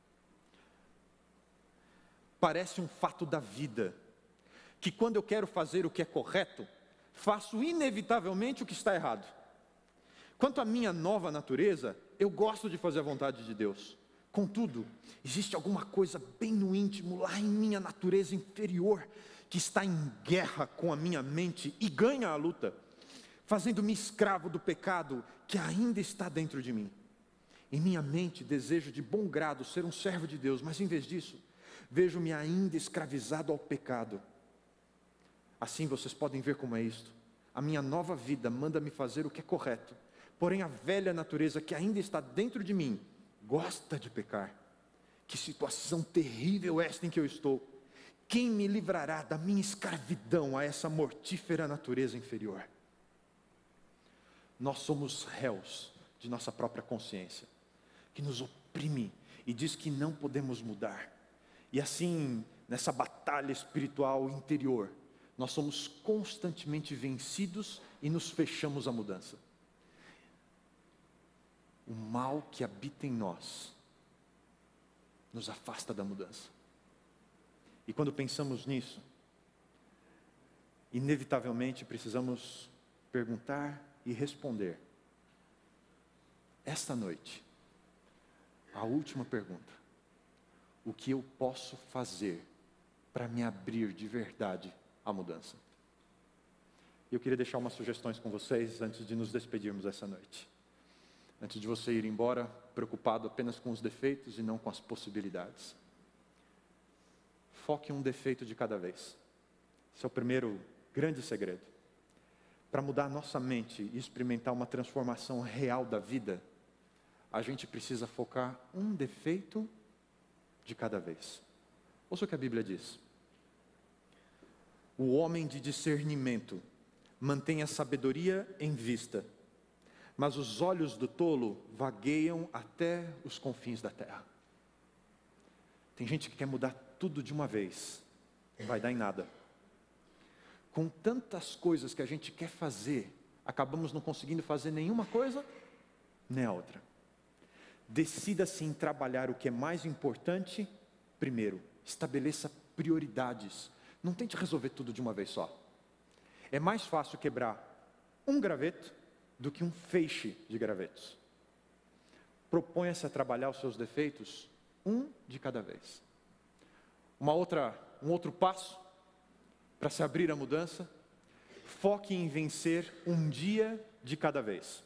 C: parece um fato da vida, que quando eu quero fazer o que é correto, faço inevitavelmente o que está errado. Quanto à minha nova natureza, eu gosto de fazer a vontade de Deus. Contudo, existe alguma coisa bem no íntimo, lá em minha natureza inferior, que está em guerra com a minha mente e ganha a luta, fazendo-me escravo do pecado que ainda está dentro de mim. Em minha mente desejo de bom grado ser um servo de Deus, mas em vez disso, vejo-me ainda escravizado ao pecado. Assim vocês podem ver como é isto. A minha nova vida manda-me fazer o que é correto, porém a velha natureza que ainda está dentro de mim, gosta de pecar. Que situação terrível esta em que eu estou. Quem me livrará da minha escravidão a essa mortífera natureza inferior? Nós somos réus de nossa própria consciência, que nos oprime e diz que não podemos mudar. E assim, nessa batalha espiritual interior, nós somos constantemente vencidos e nos fechamos à mudança. O mal que habita em nós nos afasta da mudança. E quando pensamos nisso, inevitavelmente precisamos perguntar e responder. Esta noite, a última pergunta: o que eu posso fazer para me abrir de verdade à mudança? Eu queria deixar umas sugestões com vocês antes de nos despedirmos essa noite. Antes de você ir embora preocupado apenas com os defeitos e não com as possibilidades. Foque um defeito de cada vez. Esse é o primeiro grande segredo. Para mudar nossa mente e experimentar uma transformação real da vida, a gente precisa focar um defeito de cada vez. Ouça o que a Bíblia diz. O homem de discernimento mantém a sabedoria em vista, mas os olhos do tolo vagueiam até os confins da terra. Tem gente que quer mudar tudo de uma vez, não vai dar em nada. Com tantas coisas que a gente quer fazer, acabamos não conseguindo fazer nenhuma coisa, nem a outra. Decida-se em trabalhar o que é mais importante primeiro. Estabeleça prioridades. Não tente resolver tudo de uma vez só. É mais fácil quebrar um graveto do que um feixe de gravetos. Proponha-se a trabalhar os seus defeitos, um de cada vez. Uma outra, um outro passo para se abrir à mudança: foque em vencer um dia de cada vez.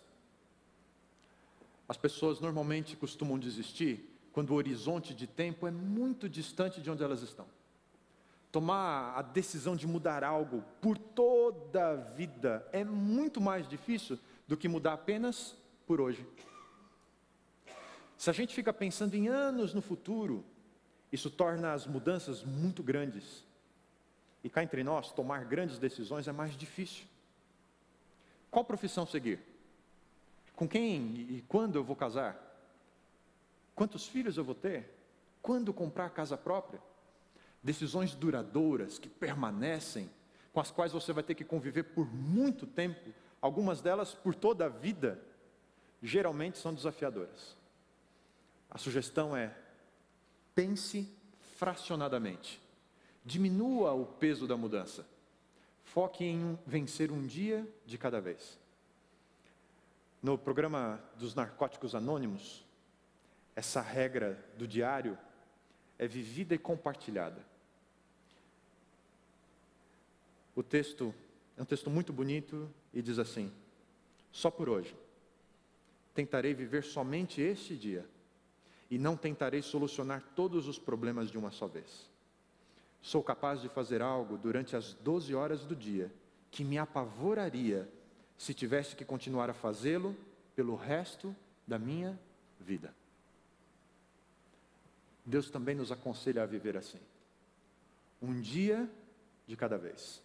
C: As pessoas normalmente costumam desistir quando o horizonte de tempo é muito distante de onde elas estão. Tomar a decisão de mudar algo por toda a vida é muito mais difícil do que mudar apenas por hoje. Se a gente fica pensando em anos no futuro, isso torna as mudanças muito grandes. E cá entre nós, tomar grandes decisões é mais difícil. Qual profissão seguir? Com quem e quando eu vou casar? Quantos filhos eu vou ter? Quando comprar casa própria? Decisões duradouras, que permanecem, com as quais você vai ter que conviver por muito tempo, algumas delas por toda a vida, geralmente são desafiadoras. A sugestão é: pense fracionadamente. Diminua o peso da mudança. Foque em vencer um dia de cada vez. No programa dos Narcóticos Anônimos, essa regra do diário é vivida e compartilhada. O texto é um texto muito bonito e diz assim: só por hoje tentarei viver somente este dia e não tentarei solucionar todos os problemas de uma só vez. Sou capaz de fazer algo durante as doze horas do dia que me apavoraria se tivesse que continuar a fazê-lo pelo resto da minha vida. Deus também nos aconselha a viver assim. Um dia de cada vez.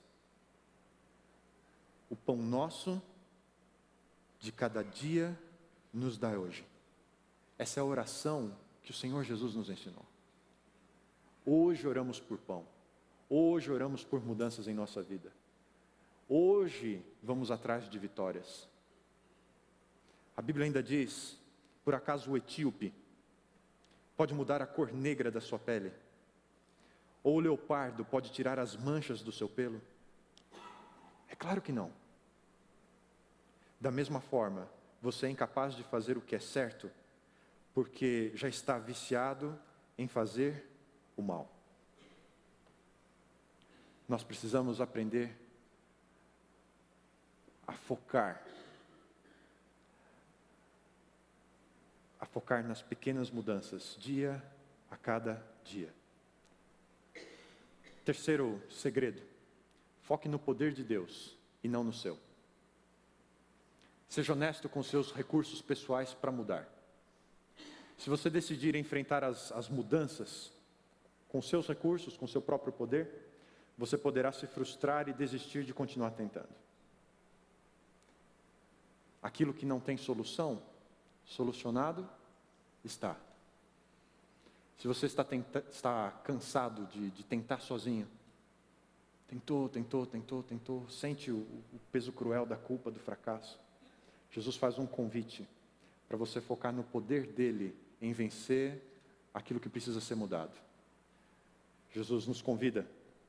C: O pão nosso de cada dia nos dá hoje. Essa é a oração que o Senhor Jesus nos ensinou. Hoje oramos por pão. Hoje oramos por mudanças em nossa vida. Hoje vamos atrás de vitórias. A Bíblia ainda diz, por acaso o etíope pode mudar a cor negra da sua pele? Ou o leopardo pode tirar as manchas do seu pelo? É claro que não. Da mesma forma, você é incapaz de fazer o que é certo, porque já está viciado em fazer o mal. Nós precisamos aprender a focar, a focar nas pequenas mudanças, dia a cada dia. Terceiro segredo, foque no poder de Deus e não no seu. Seja honesto com seus recursos pessoais para mudar. Se você decidir enfrentar as, as mudanças com seus recursos, com seu próprio poder, você poderá se frustrar e desistir de continuar tentando. Aquilo que não tem solução, solucionado está. Se você está, tenta, está cansado de, de tentar sozinho, tentou, tentou, tentou, tentou, sente o, o peso cruel da culpa, do fracasso, Jesus faz um convite para você focar no poder dele em vencer aquilo que precisa ser mudado. Jesus nos convida: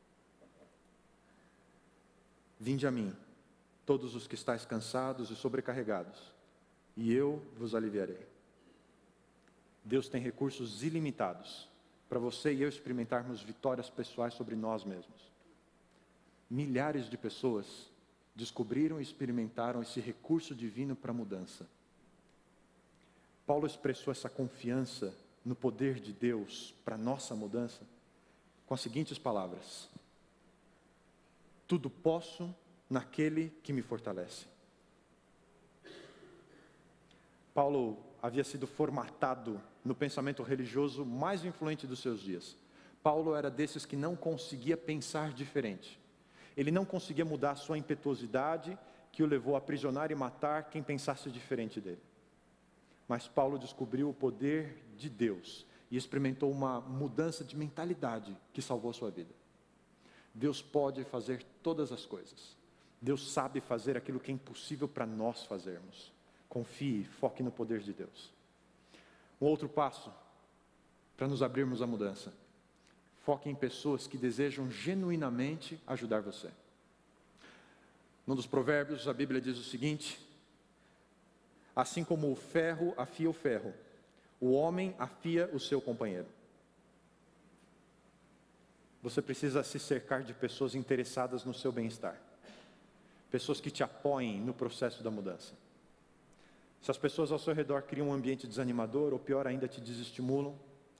C: vinde a mim, todos os que estáis cansados e sobrecarregados, e eu vos aliviarei. Deus tem recursos ilimitados para você e eu experimentarmos vitórias pessoais sobre nós mesmos. Milhares de pessoas descobriram e experimentaram esse recurso divino para a mudança. Paulo expressou essa confiança no poder de Deus para a nossa mudança com as seguintes palavras: tudo posso naquele que me fortalece. Paulo havia sido formatado no pensamento religioso mais influente dos seus dias. Paulo era desses que não conseguia pensar diferente. Ele não conseguia mudar a sua impetuosidade, que o levou a aprisionar e matar quem pensasse diferente dele. Mas Paulo descobriu o poder de Deus e experimentou uma mudança de mentalidade que salvou a sua vida. Deus pode fazer todas as coisas. Deus sabe fazer aquilo que é impossível para nós fazermos. Confie, foque no poder de Deus. Um outro passo para nos abrirmos à mudança: foque em pessoas que desejam genuinamente ajudar você. Num dos provérbios, a Bíblia diz o seguinte: assim como o ferro afia o ferro, o homem afia o seu companheiro. Você precisa se cercar de pessoas interessadas no seu bem-estar. Pessoas que te apoiem no processo da mudança. Se as pessoas ao seu redor criam um ambiente desanimador, ou pior ainda, te desestimulam,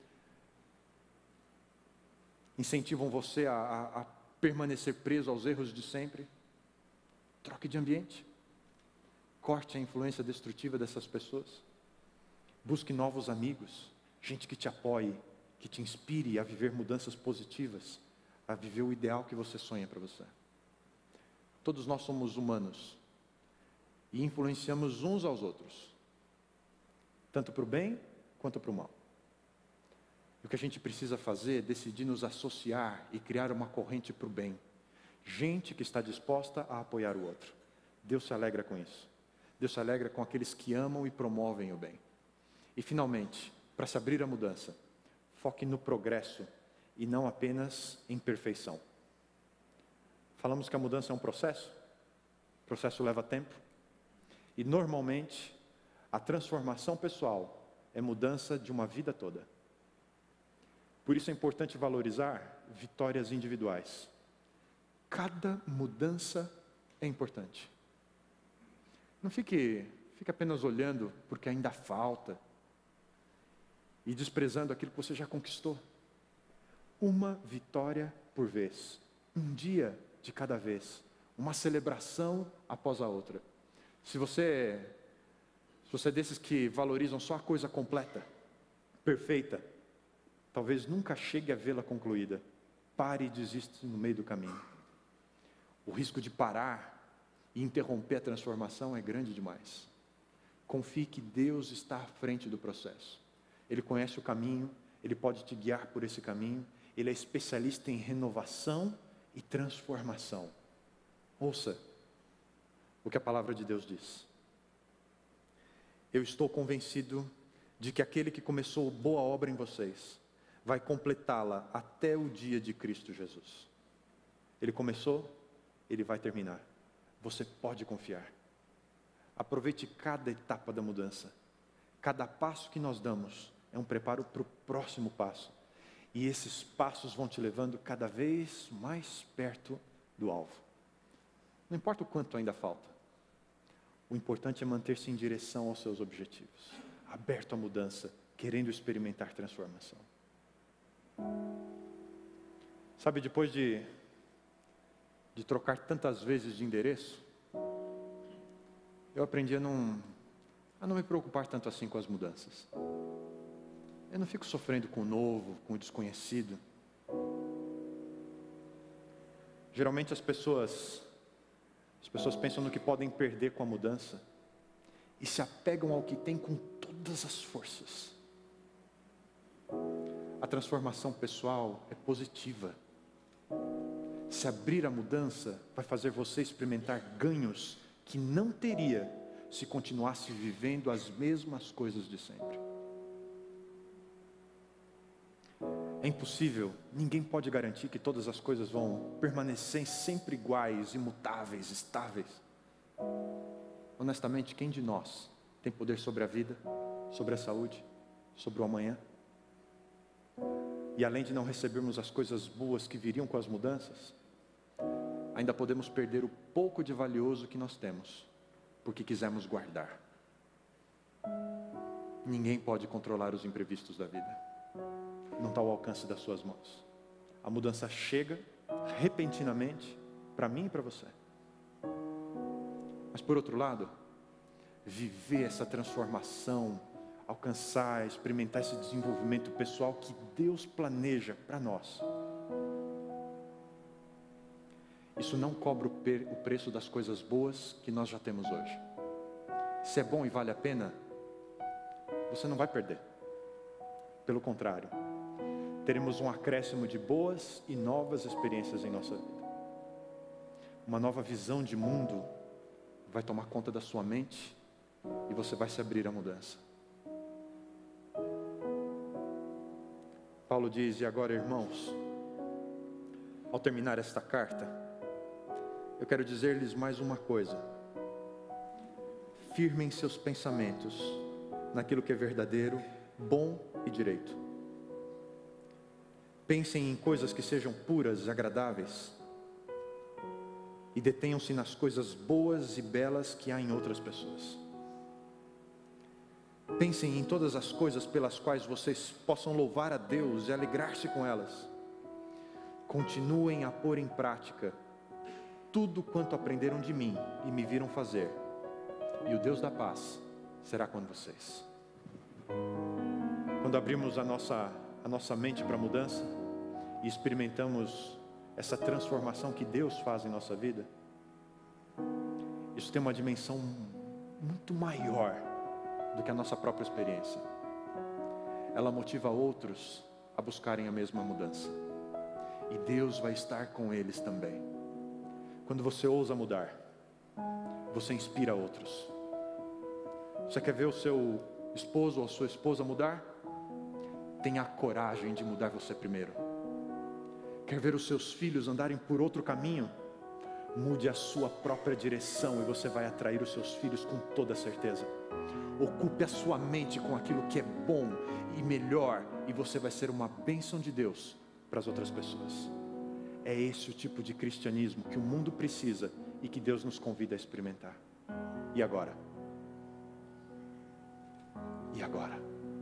C: incentivam você a, a, a permanecer preso aos erros de sempre, troque de ambiente. Corte a influência destrutiva dessas pessoas. Busque novos amigos, gente que te apoie, que te inspire a viver mudanças positivas, a viver o ideal que você sonha para você. Todos nós somos humanos e influenciamos uns aos outros, tanto para o bem quanto para o mal. E o que a gente precisa fazer é decidir nos associar e criar uma corrente para o bem. Gente que está disposta a apoiar o outro. Deus se alegra com isso. Deus se alegra com aqueles que amam e promovem o bem. E finalmente, para se abrir à mudança, foque no progresso e não apenas em perfeição. Falamos que a mudança é um processo. O processo leva tempo. E normalmente, a transformação pessoal é mudança de uma vida toda. Por isso é importante valorizar vitórias individuais. Cada mudança é importante. Não fique, fique apenas olhando porque ainda falta e desprezando aquilo que você já conquistou. Uma vitória por vez, um dia de cada vez, uma celebração após a outra. Se você, se você é desses que valorizam só a coisa completa, perfeita, talvez nunca chegue a vê-la concluída. Pare e desista no meio do caminho. O risco de parar e interromper a transformação é grande demais. Confie que Deus está à frente do processo. Ele conhece o caminho, Ele pode te guiar por esse caminho. Ele é especialista em renovação e transformação. Ouça o que a palavra de Deus diz. Eu estou convencido de que aquele que começou boa obra em vocês vai completá-la até o dia de Cristo Jesus. Ele começou, Ele vai terminar. Você pode confiar. Aproveite cada etapa da mudança. Cada passo que nós damos é um preparo para o próximo passo. E esses passos vão te levando cada vez mais perto do alvo. Não importa o quanto ainda falta. O importante é manter-se em direção aos seus objetivos. Aberto à mudança, querendo experimentar transformação. Sabe, depois de, de trocar tantas vezes de endereço, eu aprendi a não, a não me preocupar tanto assim com as mudanças. Eu não fico sofrendo com o novo, com o desconhecido. Geralmente as pessoas, as pessoas pensam no que podem perder com a mudança e se apegam ao que têm com todas as forças. A transformação pessoal é positiva. Se abrir à mudança vai fazer você experimentar ganhos que não teria se continuasse vivendo as mesmas coisas de sempre. É impossível, ninguém pode garantir que todas as coisas vão permanecer sempre iguais, imutáveis, estáveis. Honestamente, quem de nós tem poder sobre a vida, sobre a saúde, sobre o amanhã? E além de não recebermos as coisas boas que viriam com as mudanças, ainda podemos perder o pouco de valioso que nós temos, porque quisemos guardar. Ninguém pode controlar os imprevistos da vida. Não está ao alcance das suas mãos. A mudança chega repentinamente para mim e para você. Mas por outro lado, viver essa transformação, alcançar, experimentar esse desenvolvimento pessoal que Deus planeja para nós, isso não cobra o preço das coisas boas que nós já temos hoje. Se é bom e vale a pena, você não vai perder. Pelo contrário, teremos um acréscimo de boas e novas experiências em nossa vida. Uma nova visão de mundo vai tomar conta da sua mente e você vai se abrir à mudança. Paulo diz: e agora, irmãos, ao terminar esta carta, eu quero dizer-lhes mais uma coisa. Firmem seus pensamentos naquilo que é verdadeiro, bom e direito. Pensem em coisas que sejam puras e agradáveis. E detenham-se nas coisas boas e belas que há em outras pessoas. Pensem em todas as coisas pelas quais vocês possam louvar a Deus e alegrar-se com elas. Continuem a pôr em prática tudo quanto aprenderam de mim e me viram fazer. E o Deus da paz será com vocês. Quando abrimos a nossa, a nossa mente para a mudança e experimentamos essa transformação que Deus faz em nossa vida, isso tem uma dimensão muito maior do que a nossa própria experiência. Ela motiva outros a buscarem a mesma mudança. E Deus vai estar com eles também. Quando você ousa mudar, você inspira outros. Você quer ver o seu esposo ou a sua esposa mudar? Tenha a coragem de mudar você primeiro. Quer ver os seus filhos andarem por outro caminho? Mude a sua própria direção e você vai atrair os seus filhos com toda certeza. Ocupe a sua mente com aquilo que é bom e melhor, e você vai ser uma bênção de Deus para as outras pessoas. É esse o tipo de cristianismo que o mundo precisa e que Deus nos convida a experimentar. E agora? E agora?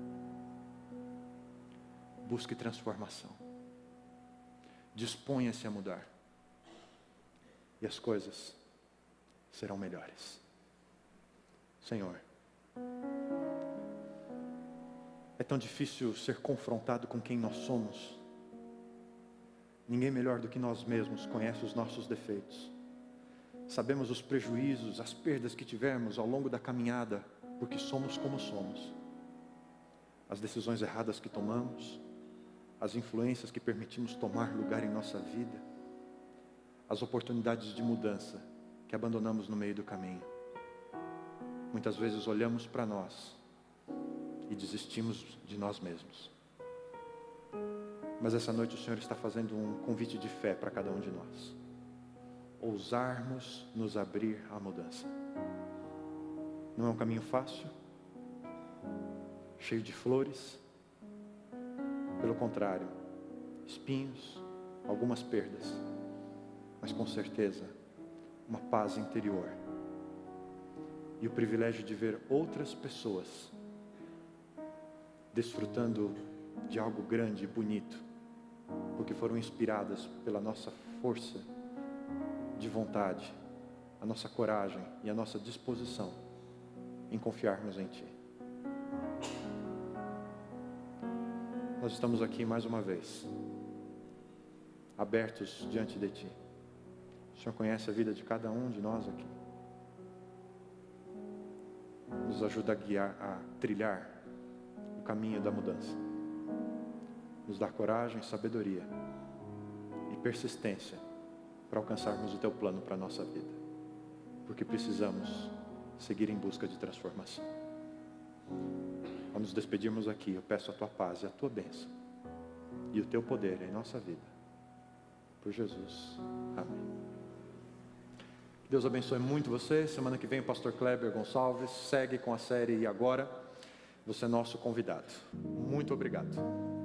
C: Busque transformação. Disponha-se a mudar. E as coisas serão melhores. Senhor, É tão difícil ser confrontado com quem nós somos. Ninguém melhor do que nós mesmos conhece os nossos defeitos. Sabemos os prejuízos, as perdas que tivemos ao longo da caminhada, porque somos como somos. As decisões erradas que tomamos, as influências que permitimos tomar lugar em nossa vida, as oportunidades de mudança que abandonamos no meio do caminho. Muitas vezes olhamos para nós e desistimos de nós mesmos. Mas essa noite o Senhor está fazendo um convite de fé para cada um de nós. Ousarmos nos abrir à mudança. Não é um caminho fácil, cheio de flores. Pelo contrário, espinhos, algumas perdas, mas com certeza uma paz interior. E o privilégio de ver outras pessoas desfrutando de algo grande e bonito, porque foram inspiradas pela nossa força de vontade, a nossa coragem e a nossa disposição em confiarmos em Ti. Nós estamos aqui mais uma vez, abertos diante de Ti. O Senhor conhece a vida de cada um de nós aqui. Nos ajuda a guiar, a trilhar o caminho da mudança. Nos dá coragem, sabedoria e persistência para alcançarmos o Teu plano para a nossa vida. Porque precisamos seguir em busca de transformação. Ao nos despedirmos aqui, eu peço a Tua paz e a Tua bênção e o Teu poder em nossa vida. Por Jesus. Amém. Que Deus abençoe muito você. Semana que vem o pastor Kleber Gonçalves segue com a série E Agora? Você é nosso convidado. Muito obrigado.